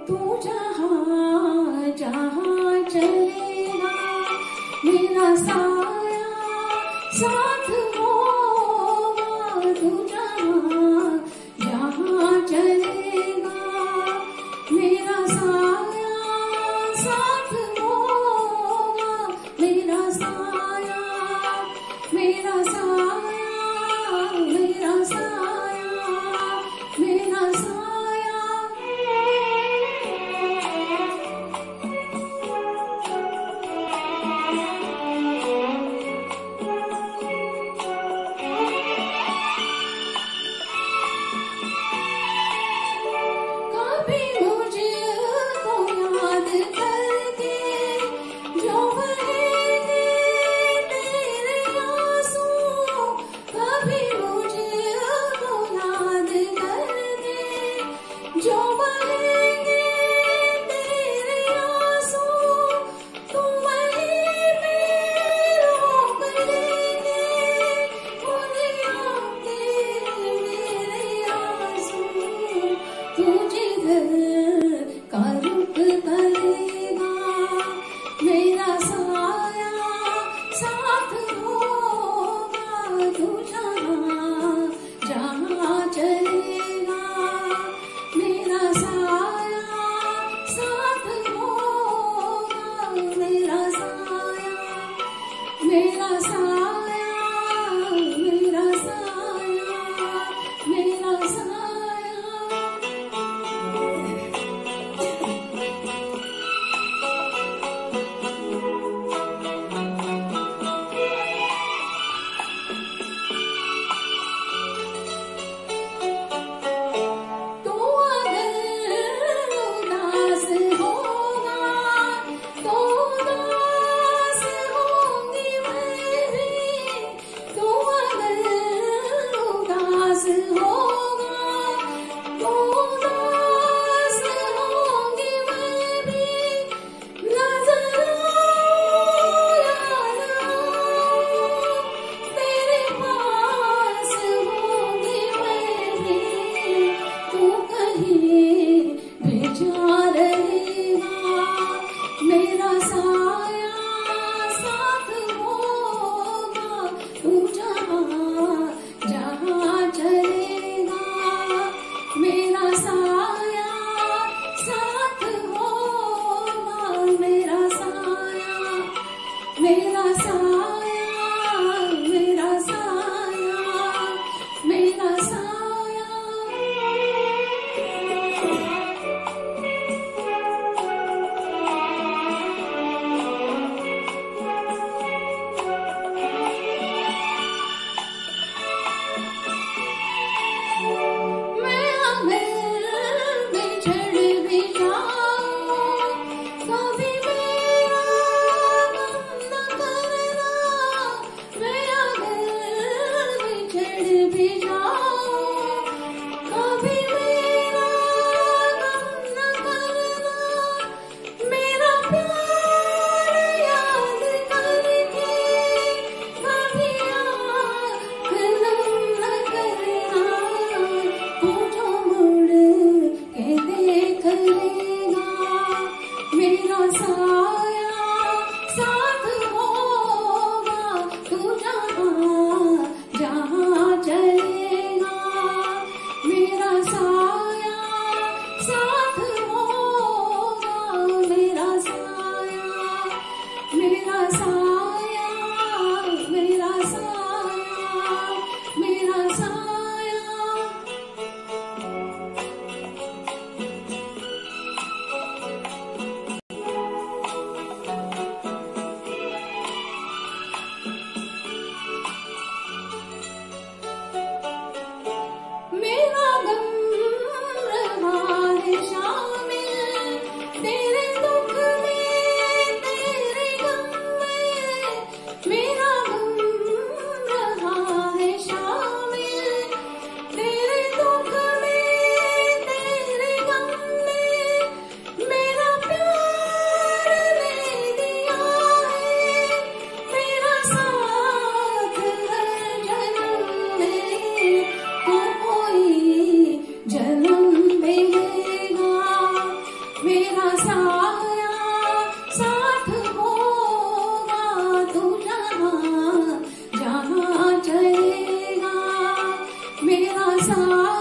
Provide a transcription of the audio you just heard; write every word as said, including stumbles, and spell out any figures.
तू जहाँ जहाँ चलेगा मेरा साया साथ होगा। तू जहाँ जहाँ चलेगा मेरा साया साथ होगा। मेरा साया मेरा साया मेरा साया मेरा साया। कभी मुझको याद करके जो बहेंगे तेरे आंसू, कभी मुझको याद करके जो बहेंगे तेरे आंसू, तुम वहीं पे रोक लेंगे खुद आके मेरे आंसू। तू जिधर का रुख करेगा मेरा साया साथ होगा। तू जहाँ जहाँ चलेगा मेरा साया साथ होगा। मेरा साया मेरा साया मेरा साया मेरा साया। सागर